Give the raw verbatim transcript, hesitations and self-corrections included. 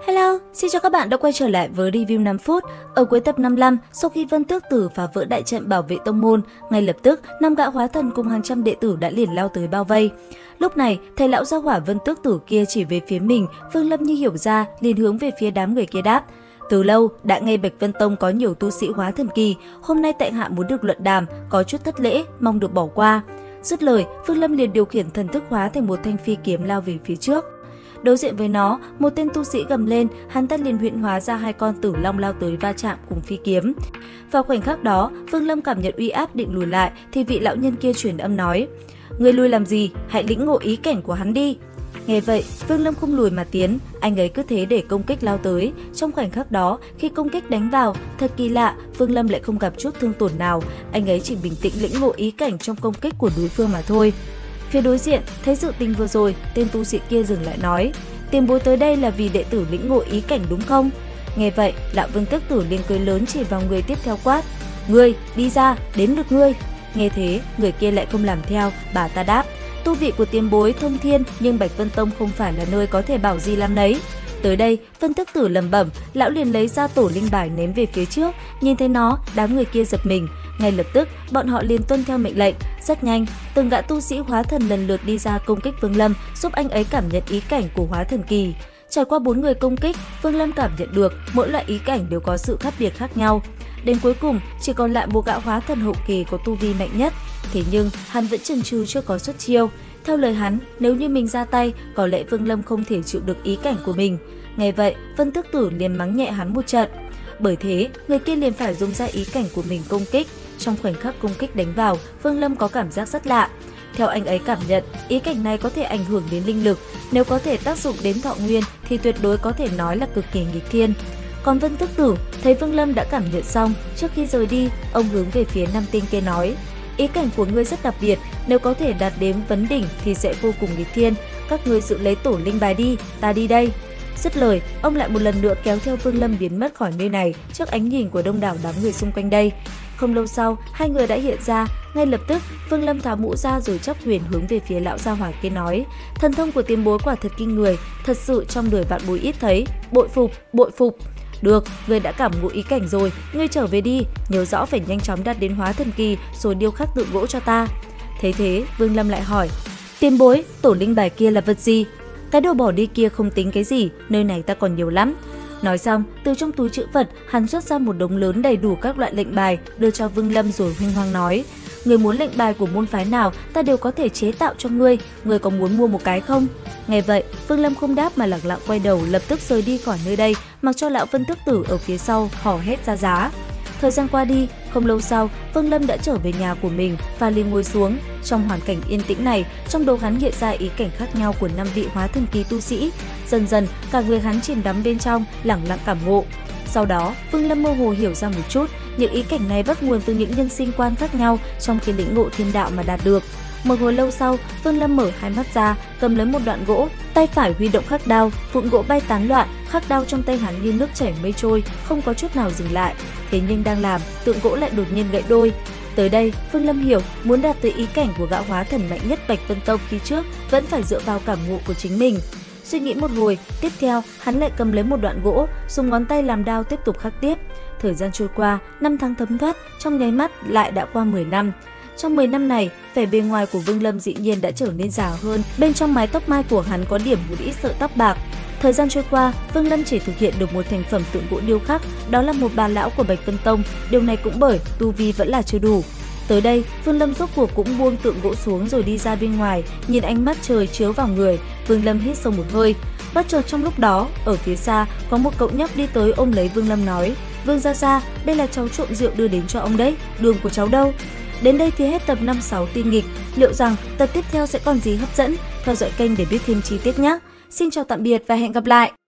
Hello, xin chào các bạn đã quay trở lại với review năm phút. Ở cuối tập năm mươi lăm, sau khi Vân Tước Tử phá vỡ đại trận bảo vệ tông môn, ngay lập tức năm gã hóa thần cùng hàng trăm đệ tử đã liền lao tới bao vây. Lúc này, thầy lão gia hỏa Vân Tước Tử kia chỉ về phía mình, Vương Lâm như hiểu ra, liền hướng về phía đám người kia đáp: từ lâu đã nghe Bạch Vân Tông có nhiều tu sĩ hóa thần kỳ, hôm nay tại hạ muốn được luận đàm, có chút thất lễ, mong được bỏ qua. Dứt lời, Vương Lâm liền điều khiển thần thức hóa thành một thanh phi kiếm lao về phía trước. Đối diện với nó, một tên tu sĩ gầm lên, hắn ta liền huyễn hóa ra hai con tử long lao tới va chạm cùng phi kiếm. Vào khoảnh khắc đó, Vương Lâm cảm nhận uy áp định lùi lại, thì vị lão nhân kia truyền âm nói: "Ngươi lùi làm gì? Hãy lĩnh ngộ ý cảnh của hắn đi." Nghe vậy, Vương Lâm không lùi mà tiến, anh ấy cứ thế để công kích lao tới. Trong khoảnh khắc đó, khi công kích đánh vào, thật kỳ lạ, Vương Lâm lại không gặp chút thương tổn nào, anh ấy chỉ bình tĩnh lĩnh ngộ ý cảnh trong công kích của đối phương mà thôi. Phía đối diện, thấy sự tình vừa rồi, tên tu sĩ kia dừng lại nói: "Tiền bối tới đây là vì đệ tử lĩnh ngộ ý cảnh đúng không?" Nghe vậy, lão Vương Tước Tử liền cười lớn chỉ vào người tiếp theo quát: "Ngươi, đi ra, đến lượt ngươi." Nghe thế, người kia lại không làm theo, bà ta đáp: "Tu vị của tiền bối thông thiên, nhưng Bạch Vân Tông không phải là nơi có thể bảo gì làm đấy." Tới đây, Vân Tước Tử lẩm bẩm, lão liền lấy ra tổ linh bài ném về phía trước. Nhìn thấy nó, đám người kia giật mình. Ngay lập tức, bọn họ liền tuân theo mệnh lệnh. Rất nhanh, từng gã tu sĩ hóa thần lần lượt đi ra công kích Vương Lâm, giúp anh ấy cảm nhận ý cảnh của hóa thần kỳ. Trải qua bốn người công kích, Vương Lâm cảm nhận được mỗi loại ý cảnh đều có sự khác biệt khác nhau. Đến cuối cùng, chỉ còn lại một gã hóa thần hậu kỳ có tu vi mạnh nhất. Thế nhưng, hắn vẫn chần chừ chưa có xuất chiêu. Theo lời hắn, nếu như mình ra tay, có lẽ Vương Lâm không thể chịu được ý cảnh của mình. Nghe vậy, Vân Tước Tử liền mắng nhẹ hắn một trận. Bởi thế, người kia liền phải dùng ra ý cảnh của mình công kích. Trong khoảnh khắc công kích đánh vào, Vương Lâm có cảm giác rất lạ. Theo anh ấy cảm nhận, ý cảnh này có thể ảnh hưởng đến linh lực. Nếu có thể tác dụng đến thọ nguyên thì tuyệt đối có thể nói là cực kỳ nghịch thiên. Còn Vân Tước Tử thấy Vương Lâm đã cảm nhận xong, trước khi rời đi, ông hướng về phía năm tên kia nói: "Ý cảnh của ngươi rất đặc biệt, nếu có thể đạt đến vấn đỉnh thì sẽ vô cùng nghịch thiên. Các ngươi dự lấy tổ linh bài đi, ta đi đây." Dứt lời, ông lại một lần nữa kéo theo Vương Lâm biến mất khỏi nơi này trước ánh nhìn của đông đảo đám người xung quanh đây. Không lâu sau, hai người đã hiện ra. Ngay lập tức, Vương Lâm tháo mũ ra rồi chắp huyền hướng về phía lão gia hỏa kia nói: "Thần thông của tiền bối quả thật kinh người, thật sự trong đời vạn bối ít thấy, bội phục, bội phục." "Được, ngươi đã cảm ngộ ý cảnh rồi, ngươi trở về đi, nhớ rõ phải nhanh chóng đạt đến hóa thần kỳ rồi điêu khắc tượng gỗ cho ta." Thấy thế, Vương Lâm lại hỏi: "Tiền bối, tổ linh bài kia là vật gì?" "Cái đồ bỏ đi kia không tính cái gì, nơi này ta còn nhiều lắm." Nói xong, từ trong túi trữ vật, hắn xuất ra một đống lớn đầy đủ các loại lệnh bài, đưa cho Vương Lâm rồi huynh hoang nói: "Người muốn lệnh bài của môn phái nào, ta đều có thể chế tạo cho ngươi, ngươi có muốn mua một cái không?" Nghe vậy, Vương Lâm không đáp mà lặng lặng quay đầu lập tức rời đi khỏi nơi đây, mặc cho lão Vân Tước Tử ở phía sau hò hét ra giá. Thời gian qua đi, không lâu sau, Vương Lâm đã trở về nhà của mình và liền ngồi xuống. Trong hoàn cảnh yên tĩnh này, trong đầu hắn hiện ra ý cảnh khác nhau của năm vị hóa thần kỳ tu sĩ. Dần dần, cả người hắn chìm đắm bên trong, lẳng lặng cảm ngộ. Sau đó, Vương Lâm mơ hồ hiểu ra một chút, những ý cảnh này bắt nguồn từ những nhân sinh quan khác nhau trong khi lĩnh ngộ thiên đạo mà đạt được. Một hồi lâu sau, Vương Lâm mở hai mắt ra, cầm lấy một đoạn gỗ, tay phải huy động khắc đao, vụn gỗ bay tán loạn, khắc đao trong tay hắn như nước chảy mây trôi, không có chút nào dừng lại. Thế nhưng đang làm, tượng gỗ lại đột nhiên gãy đôi. Tới đây, Vương Lâm hiểu, muốn đạt tới ý cảnh của gã hóa thần mạnh nhất Bạch Vân Tông khi trước, vẫn phải dựa vào cảm ngộ của chính mình. Suy nghĩ một hồi, tiếp theo, hắn lại cầm lấy một đoạn gỗ, dùng ngón tay làm đao tiếp tục khắc tiếp. Thời gian trôi qua, năm tháng thấm thoát, trong nháy mắt lại đã qua mười năm. Trong mười năm này, vẻ bề ngoài của Vương Lâm dĩ nhiên đã trở nên già hơn, bên trong mái tóc mai của hắn có điểm một ít sợi tóc bạc. Thời gian trôi qua, Vương Lâm chỉ thực hiện được một thành phẩm tượng gỗ điêu khắc, đó là một bà lão của Bạch Vân Tông, điều này cũng bởi tu vi vẫn là chưa đủ. Tới đây, Vương Lâm rốt cuộc cũng buông tượng gỗ xuống rồi đi ra bên ngoài, nhìn ánh mắt trời chiếu vào người, Vương Lâm hít sâu một hơi. Bất chợt trong lúc đó, ở phía xa có một cậu nhóc đi tới ôm lấy Vương Lâm nói: "Vương gia gia, đây là cháu trộm rượu đưa đến cho ông đấy, đường của cháu đâu?" Đến đây thì hết tập năm sáu tin nghịch. Liệu rằng tập tiếp theo sẽ còn gì hấp dẫn? Theo dõi kênh để biết thêm chi tiết nhé. Xin chào tạm biệt và hẹn gặp lại!